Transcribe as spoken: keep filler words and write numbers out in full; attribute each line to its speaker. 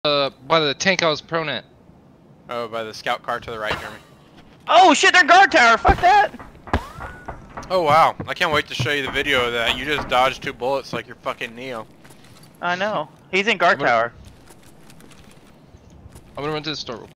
Speaker 1: Uh, by the tank I was prone at.
Speaker 2: Oh, by the scout car to the right, Jeremy.
Speaker 3: Oh shit, they're guard tower, fuck that!
Speaker 2: Oh wow, I can't wait to show you the video of that. You just dodged two bullets like you're fucking Neo.
Speaker 3: I know. He's in guard
Speaker 1: I'm gonna-
Speaker 3: tower.
Speaker 1: I'm gonna run to the store.